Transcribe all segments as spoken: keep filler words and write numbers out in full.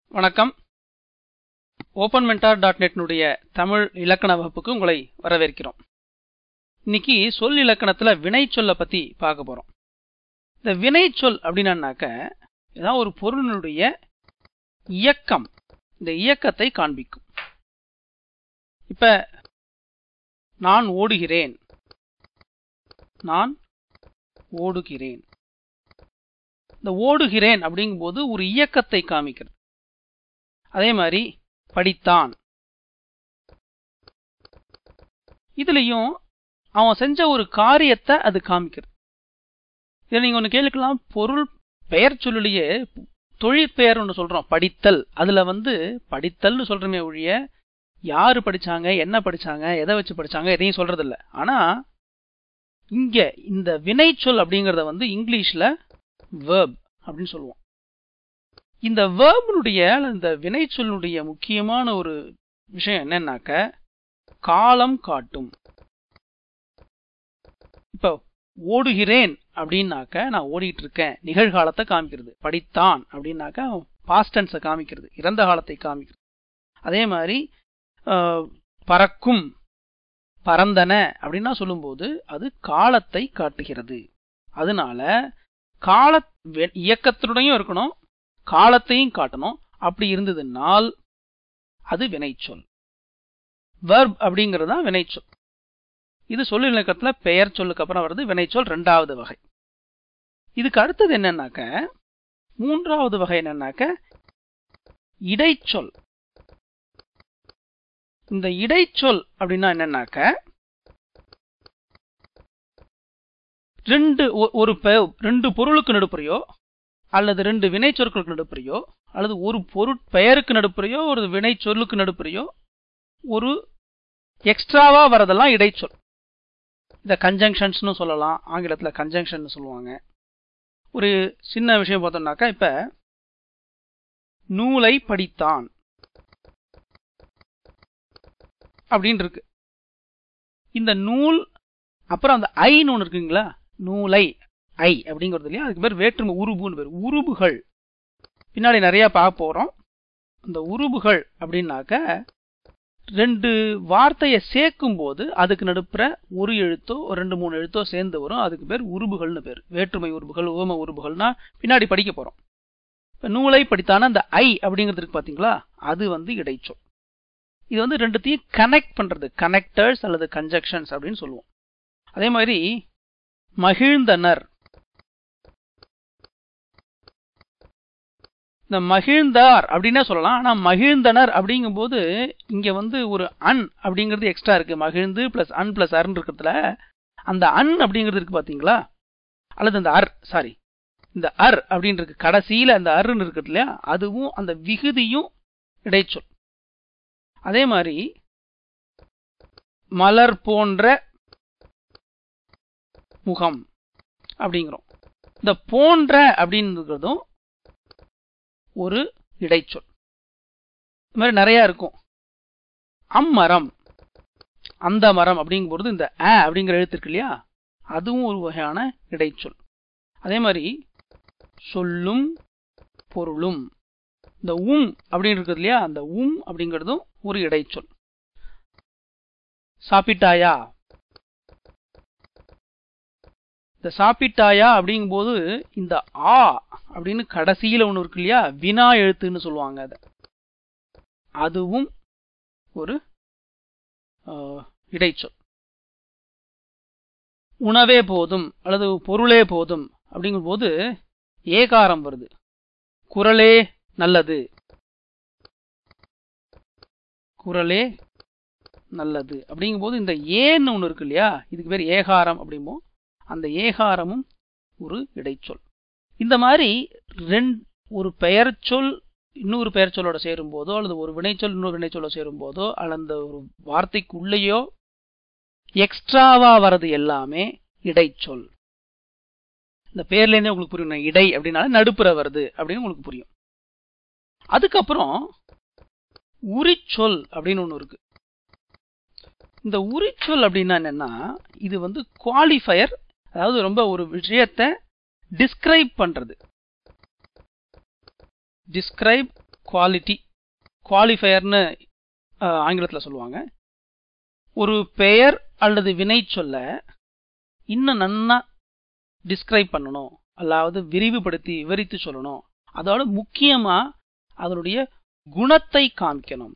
வணக்கம். Open mentor dot net னுடைய தமிழ் இலக்கண வகுப்புக்கு உங்களை வரவேற்கிறோம். இன்னைக்கு சொல் இலக்கணத்துல வினைச்சொல்லை பத்தி பார்க்க போறோம். இந்த வினைச்சொல் அப்படின்னாக்க ஏதாவது ஒரு பொருளினுடைய இயக்கம், இந்த இயக்கத்தை காண்பிக்கும். இப்ப நான் ஓடுகிறேன், நான் ஓடுகிறேன். இந்த ஓடுகிறேன் அப்படிங்கும்போது ஒரு இயக்கத்தை காமிக்கிறது. அதே மாதிரி படித்தான், இதுலயும் அவன் செஞ்ச ஒரு காரியத்தை அது காமிக்கிறது. இதை நீங்க ஒண்ணு கேளுக்கலாம், பொருள் பெயர் சொல்லிலேயே தொழிற்பெயர் ஒன்று சொல்றோம், படித்தல். அதுல வந்து படித்தல்னு சொல்றமே ஒழிய யாரு படிச்சாங்க, என்ன படிச்சாங்க, எதை வச்சு படிச்சாங்க, எதையும் சொல்றது இல்லை. ஆனா இங்க இந்த வினைச்சொல் அப்படிங்கறத வந்து இங்கிலீஷ்ல verb அப்படின்னு சொல்லுவோம். இந்த வேர்பனுடைய இந்த வினைச்சொல்லுடைய முக்கியமான ஒரு விஷயம் என்னன்னாக்க காலம் காட்டும். இப்ப ஓடுகிறேன் அப்படின்னாக்க நான் ஓடிட்டு இருக்கேன், நிகழ்காலத்தை காமிக்கிறது. படித்தான் அப்படின்னாக்க பாஸ்ட் டென்ஸை காமிக்கிறது, இறந்த காலத்தை காமிக்கிறது. அதே மாதிரி பறக்கும், பறந்தன அப்படின்னா சொல்லும்போது அது காலத்தை காட்டுகிறது. அதனால கால இயக்கத்துடனும் இருக்கணும், காலத்தையும் காட்டணும். அப்படி இருந்ததுனால் அது வினைச்சொல். வெர்ப் அப்படிங்கிறது தான் வினைச்சொல். இது சொல் இலக்கணத்துல பெயர் சொல்லுக்கு அப்புறம் வருது வினைச்சொல், ரெண்டாவது வகை. இதுக்கு அடுத்தது என்னன்னாக்க மூன்றாவது வகை என்னன்னாக்க இடைச்சொல். இந்த இடைச்சொல் அப்படின்னா என்னன்னாக்க ரெண்டு ஒரு ரெண்டு பொருளுக்கு நடுப்புறையோ அல்லது ரெண்டு வினை சொற்களுக்கு நடுப்புறையோ அல்லது ஒரு பொருட் பெயருக்கு நடுப்புறையோ ஒரு வினை சொல்லுக்கு நடுப்புறையோ ஒரு எக்ஸ்ட்ராவா வரதெல்லாம் இடைச்சொல். இத கன்ஜங்ஷன்ஸ்னு சொல்லலாம், ஆங்கிலத்துல கன்ஜங்ஷன் சொல்லுவாங்க. ஒரு சின்ன விஷயம் பார்த்தோம்னாக்கா, இப்ப நூலை படித்தான் அப்படின்னு இருக்கு. இந்த நூல் அப்புறம் அந்த ஐன்னு ஒண்ணு இருக்குங்களா, நூலை ஐ அப்படிங்கிறது இல்லையா, அதுக்கு பேர் வேற்றுமை உருபுன்னு பேர். உருபுகள் பின்னாடி நிறைய பார்க்க போறோம். இந்த உருபுகள் அப்படின்னாக்க ரெண்டு வார்த்தையை சேர்க்கும் போது அதுக்கு நடுப்புற ஒரு எழுத்தோ ரெண்டு மூணு எழுத்தோ சேர்ந்து வரும், அதுக்கு பேர் உருபுகள்னு பேர். வேற்றுமை உருபுகள், உவம உருபுகள்னா பின்னாடி படிக்க போறோம். இப்ப நூலை படித்தான அந்த ஐ அப்படிங்கிறது இருக்கு பாத்தீங்களா, அது வந்து இடைச்சொல். இது வந்து ரெண்டுத்தையும் கனெக்ட் பண்றது, கனெக்டர்ஸ் அல்லது கன்ஜங்ஷன்ஸ் அப்படின்னு சொல்லுவோம். அதே மாதிரி மகிழ்ந்தனர், இந்த மகிழ்ந்தார் அப்படின்னே சொல்லலாம். ஆனா மகிழ்ந்தனர் அப்படிங்கும் போது இங்க வந்து ஒரு அன் அப்படிங்கிறது எக்ஸ்ட்ரா இருக்கு. மகிழ்ந்து பிளஸ் அன் பிளஸ் அர்ன்னு இருக்கிறதுல அந்த அன் அப்படிங்கிறது இருக்கு பாத்தீங்களா, அல்லது இந்த அர் சாரி இந்த அர் அப்படின்னு இருக்கு கடைசியில, அந்த அருன்னு இருக்குது இல்லையா, அதுவும் அந்த விகுதியும் இடைச்சொல். அதே மாதிரி மலர் போன்ற முகம் அப்படிங்கிறோம். இந்த போன்ற அப்படின்றதும் ஒரு இடைச்சொல். இந்த மாதிரி நிறைய இருக்கும். அம்மரம், அந்த மரம் அப்படிங்கும்போது இந்த அ அப்படிங்கிற எழுத்து இருக்கு இல்லையா, அதுவும் ஒரு வகையான இடைச்சொல். அதே மாதிரி சொல்லும் பொருளும், இந்த உம் அப்படின்னு இருக்குது இல்லையா, அந்த உம் அப்படிங்கிறதும் ஒரு இடைச்சொல். சாப்பிட்டாயா, இந்த சாப்பிட்டாயா அப்படிங்கும்போது இந்த ஆ அப்படின்னு கடைசியில ஒண்ணு இருக்கு இல்லையா, வினா எழுத்துன்னு சொல்லுவாங்க அத, அதுவும் ஒரு இடைச்சொல். உணவே போதும் அல்லது பொருளே போதும் அப்படிங்கும் போது ஏகாரம் வருது. குரலே நல்லது, குரலே நல்லது அப்படிங்கும் போது இந்த ஏன்னு ஒண்ணு இருக்கு இல்லையா, இதுக்கு பேர் ஏகாரம் அப்படிம்போம். அந்த ஏகாரமும் ஒரு இடைச்சொல். இந்த மாதிரி ரெண்டு ஒரு பெயர் சொல் இன்னொரு பெயர் சொல்லோட சேரும் போதோ அல்லது ஒரு வினைச்சொல் இன்னொரு வினைச்சொல்ல சேரும் போதோ அல்லது ஒரு வார்த்தைக்கு உள்ளேயோ எக்ஸ்ட்ராவா வர்றது எல்லாமே இடைச்சொல். இந்த பேர்ல இருந்தே உங்களுக்கு புரியும், இடை அப்படின்னால நடுப்புற வருது அப்படின்னு உங்களுக்கு புரியும். அதுக்கப்புறம் உரிச்சொல் அப்படின்னு ஒண்ணு இருக்கு. இந்த உரிச்சொல் அப்படின்னா என்னன்னா, இது வந்து குவாலிஃபயர், அதாவது ரொம்ப ஒரு விஷயத்தை டிஸ்கிரைப் பண்றது. டிஸ்கிரைப் குவாலிட்டி, குவாலிஃபயர்னு ஆங்கிலத்தில் சொல்லுவாங்க. ஒரு பெயர் அல்லது வினை சொல்ல இன்னும் நன்னா டிஸ்கிரைப் பண்ணணும், அதாவது விரிவுபடுத்தி விவரித்து சொல்லணும். அதோட முக்கியமா அதனுடைய குணத்தை காமிக்கணும்.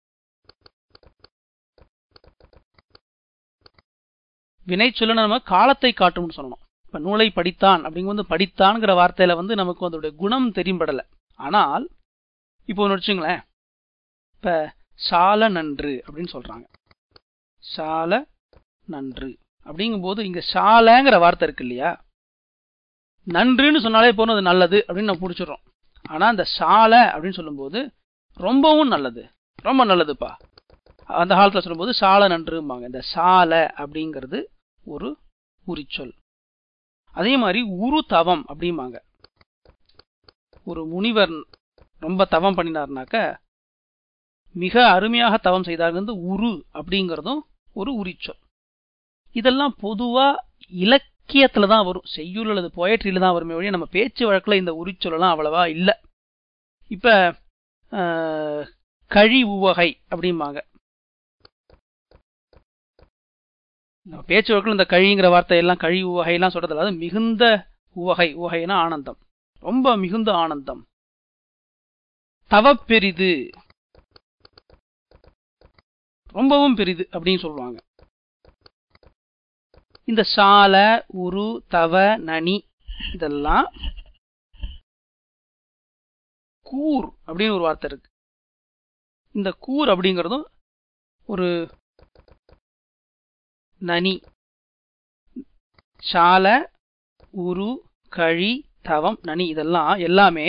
வினை சொல்ல நம்ம காலத்தை காட்டும்னு சொல்லணும். இப்ப நூலை படித்தான் அப்படிங்கும்போது படித்தான்ங்கிற வார்த்தையில வந்து நமக்கு அதோடைய குணம் தெரியும்படலை. ஆனால் இப்போ ஒன்று வச்சுங்களேன், இப்ப சால நன்று அப்படின்னு சொல்றாங்க. சால நன்று அப்படிங்கும்போது இங்க சாலங்கிற வார்த்தை இருக்கு இல்லையா, நன்றுன்னு சொன்னாலே போனது அது நல்லது அப்படின்னு நம்ம பிடிச்சிடறோம். ஆனா இந்த சால அப்படின்னு சொல்லும்போது ரொம்பவும் நல்லது, ரொம்ப நல்லதுப்பா, அந்த காலத்துல சொல்லும்போது சால நன்றும்பாங்க. இந்த சால அப்படிங்கிறது ஒரு உரிச்சொல். அதே மாதிரி உரு தவம் அப்படிம்பாங்க. ஒரு முனிவர் ரொம்ப தவம் பண்ணினார்னாக்க மிக அருமையாக தவம் செய்தார். உரு அப்படிங்கிறதும் ஒரு உரிச்சொல். இதெல்லாம் பொதுவா இலக்கியத்துல தான் வரும், செய்யுள் அல்லது போயட்ரியில தான் வருமே வழியா நம்ம பேச்சு வழக்குல இந்த உரிச்சொல்லாம் அவ்வளவா இல்லை. இப்ப கழி உவகை அப்படிம்பாங்க. பேச்சு வழக்கில் இந்த கழிங்கிற வார்த்தையெல்லாம் கழி உவகையெல்லாம் சொல்றது இல்லாத மிகுந்த உவகை, உவகைனா ஆனந்தம், ரொம்ப மிகுந்த ஆனந்தம். தவப்பெரிது, ரொம்பவும் பெரிது அப்படின்னு சொல்லுவாங்க. இந்த சால, உரு, தவ, நனி இதெல்லாம் கூர் அப்படின்னு ஒரு வார்த்தை இருக்கு. இந்த கூர் அப்படிங்கிறதும் ஒரு நனி. சால, உரு, கழி, தவம், நனி இதெல்லாம் எல்லாமே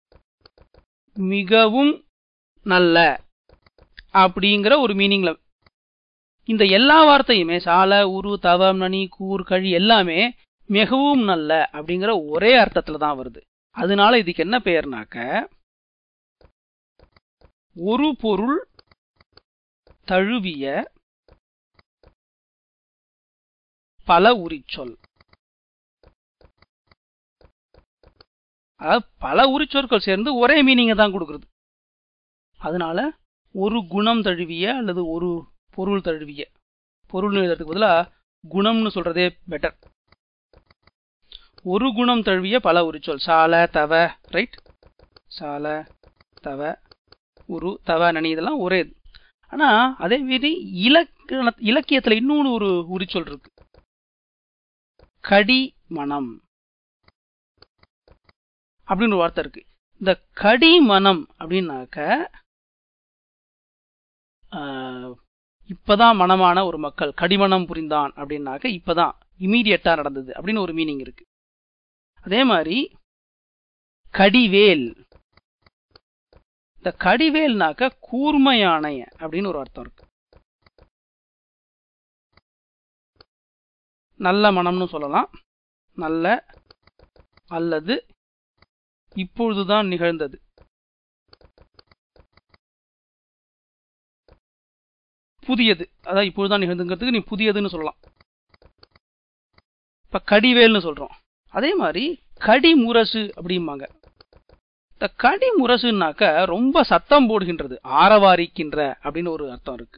மிகவும் நல்ல அப்படிங்கிற ஒரு மீனிங்ல. இந்த எல்லா வார்த்தையுமே சால, உரு, தவம், நனி, கூர், கழி எல்லாமே மிகவும் நல்ல அப்படிங்கிற ஒரே அர்த்தத்துல தான் வருது. அதனால இதுக்கு என்ன பெயர்னாக்க ஒரு பொருள் தழுவிய பல உரிச்சொல். அதாவது பல உரிச்சொற்கள் சேர்ந்து ஒரே மீனிங்கை தான் கொடுக்குறது. அதனால ஒரு குணம் தழுவிய அல்லது ஒரு பொருள் தழுவிய, பொருள் எழுதுறதுக்கு பதிலா குணம்னு சொல்றதே பெட்டர். ஒரு குணம் தழுவிய பல உரிச்சொல். சால, தவ, ரைட், சால, தவ, உரு, தவ, நனி இதெல்லாம் ஒரே. ஆனா அதே மீறி இலக்கண இலக்கியத்துல இன்னொன்று ஒரு உரிச்சொல் இருக்கு, கடி மனம் அப்படின்னு ஒரு வார்த்தை இருக்கு. இந்த கடி மனம் அப்படின்னாக்க இப்பதான் மனமான ஒரு மக்கள், கடிமணம் புரிந்தான் அப்படின்னாக்க இப்பதான் இமீடியட்டா நடந்தது அப்படின்னு ஒரு மீனிங் இருக்கு. அதே மாதிரி கடிவேல், இந்த கடிவேல்னாக்க கூர்மையான அப்படின்னு ஒரு அர்த்தம் இருக்கு. நல்ல மனம்னு சொல்லலாம், நல்ல அல்லது இப்பொழுதுதான் நிகழ்ந்தது. புதியது, அதாவது இப்பொழுதுதான் நிகழ்ந்துங்கிறதுக்கு நீ புதியதுன்னு சொல்லலாம். இப்ப கடிவேல்னு சொல்றோம். அதே மாதிரி கடி முரசு அப்படிம்பாங்க. இந்த கடி முரசுனாக்க ரொம்ப சத்தம் போடுகின்றது, ஆரவாரிக்கின்ற அப்படின்னு ஒரு அர்த்தம் இருக்கு.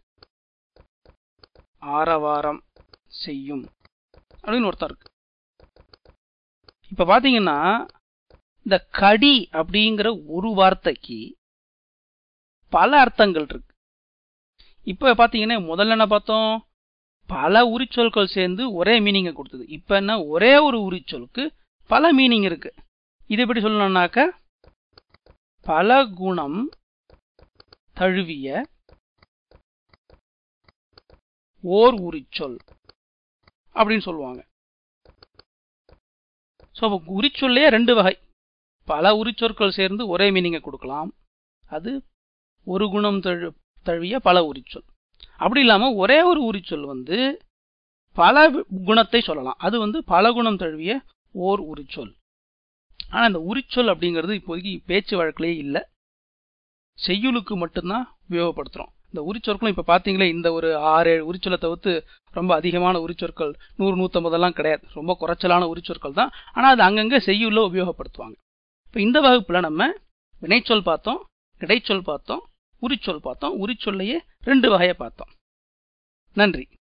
ஆரவாரம் செய்யும் அப்படின்னு ஒருத்தர் இருக்கு. இப்ப பாத்தீங்கன்னா இந்த கடி அப்படிங்கிற ஒரு வார்த்தைக்கு பல அர்த்தங்கள் இருக்கு. இப்ப பாத்தீங்கன்னா முதல்ல என்ன பார்த்தோம், பல உரிச்சொற்கள் சேர்ந்து ஒரே மீனிங்கை கொடுத்தது. இப்ப என்ன, ஒரே ஒரு உரிச்சொலுக்கு பல மீனிங் இருக்கு. இது எப்படி சொல்லணும்னாக்க பல குணம் தழுவிய ஓர் உரிச்சொல் அப்படின்னு சொல்லுவாங்க. ஸோ உரிச்சொல்லே ரெண்டு வகை, பல உரிச்சொற்கள் சேர்ந்து ஒரே மீனிங்கை கொடுக்கலாம், அது ஒரு குணம் தழு தழுவிய பல உரிச்சொல். அப்படி இல்லாம ஒரே ஒரு உரிச்சொல் வந்து பல குணத்தை சொல்லலாம், அது வந்து பல குணம் தழுவிய ஓர் உரிச்சொல். ஆனா இந்த உரிச்சொல் அப்படிங்கிறது இப்போதைக்கு பேச்சு வழக்கிலேயே இல்லை, செய்யுளுக்கு மட்டும்தான் உபயோகப்படுத்துறோம். இந்த உரிச்சொற்களும் இப்ப பாத்தீங்களே, இந்த ஒரு ஆறு ஏழு உரிச்சொலை தவிர்த்து ரொம்ப அதிகமான உரிச்சொற்கள் நூறு நூத்தம்பதெல்லாம் கிடையாது, ரொம்ப குறைச்சலான உரிச்சொற்கள் தான். ஆனா அது அங்கங்க செய்யுள்ள உபயோகப்படுத்துவாங்க. இப்ப இந்த வகுப்புல நம்ம வினைச்சொல் பார்த்தோம், இடைச்சொல் பார்த்தோம், உரிச்சொல் பார்த்தோம். உரிச்சொல்லையே ரெண்டு வகையை பார்த்தோம். நன்றி.